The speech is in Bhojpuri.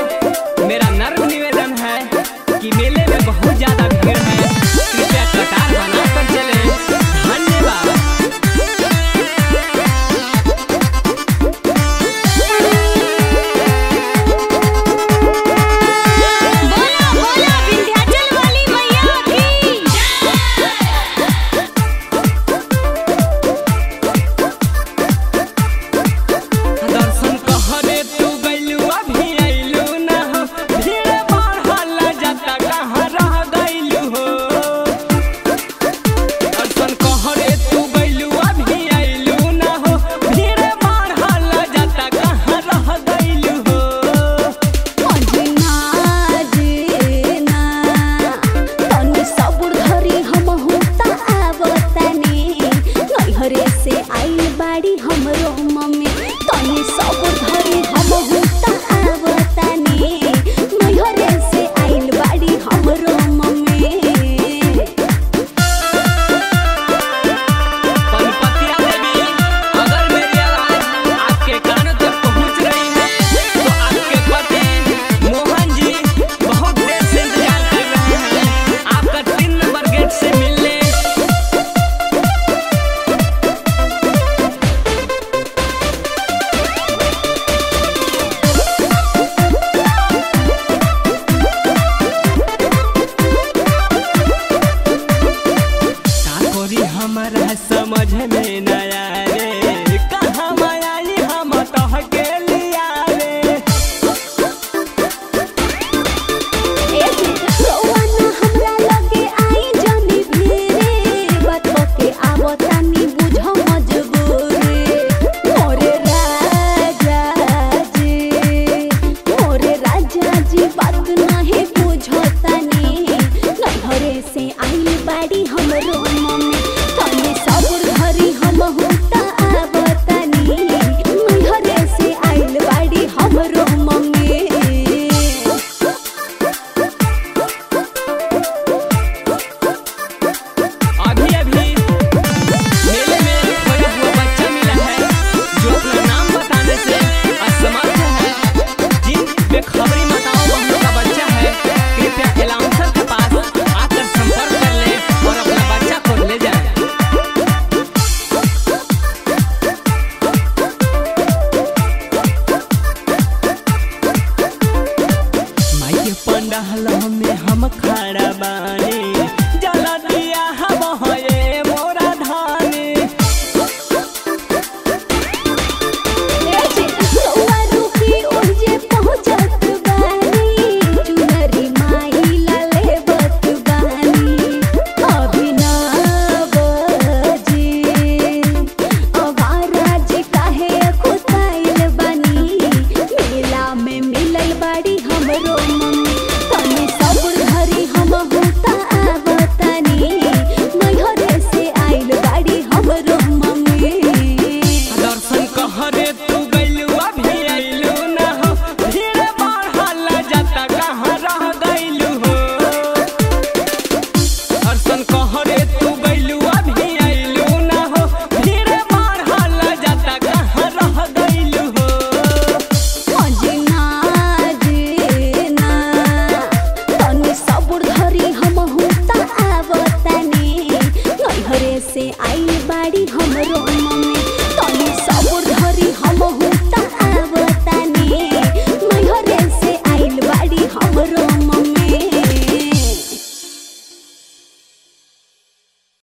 मेरा नर्म निवेदन है कि मेले में बहुत ज्यादा भीड़ है, कृपया कतार बनाकर चले। धन्यवाद। से आई बाड़ी हमरो मम्मी तनी सब धरी हम हुता आवतानी मैहरे से आइल बाड़ी हमरो मम्मी। पनपतिया देवी, अगर मेरी आवाज आपके कानों तक पहुंच रही है तो आपके पति मोहन जी बहुत देर से इंतजार कर रहे हैं आपका 3 नंबर गेट से मिलने। हमारा समझ में नया रे कहाँ मायाई हम तह के लिया रे। रौआना हमरा लगे आई जानी भेरे बात के आवतानी बुझ मजबूरी। मोरे राजा जी बात नहीं बुझतानी घरे से आइल बाड़ी हमरो मम्मी तनी सबुर धरी हम हुता आवतानी घरे से आइल बाड़ी हमरो मम्मी। अभी अभी मेले में खोया हुआ बच्चा मिला है जो अपना नाम बताने से असमर्थ है। जिन बेखबरी माताओं बहनों का बच्चा है कृपया एलाउंसर के पास आकर संपर्क कर ले और अपना बच्चा को ले जाए। माई के पंडाल में हम खड़ा बानी जला दिया हम है मोरा धानी। रौआ रुकी ओजे पहुंचत बानी चुनरी माई लाले बत बानी। अभिनव जी अवारा जी काहे खुताइल बानी मेला में मिलल बाड़ी हमरो